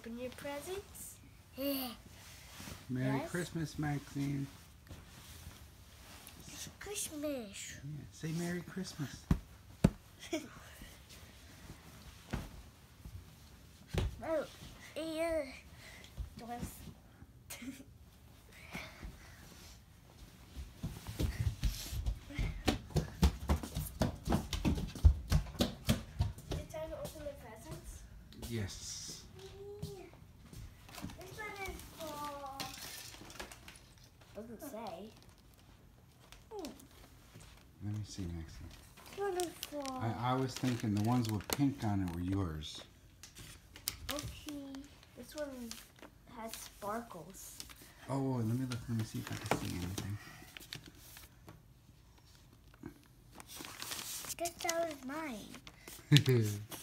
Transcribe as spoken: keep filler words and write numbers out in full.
open your presents? Merry Yes? Christmas, Maxine. It's Christmas. Yeah, say Merry Christmas. Oh, yeah. Was it time to open the presents? Yes. This one is for. Doesn't say. Hmm. Let me see, Maxine. This one is for. I, I was thinking the ones with pink on it were yours. Okay. This one has sparkles. Oh, let me look. Let me see if I can see anything. Guess that was mine.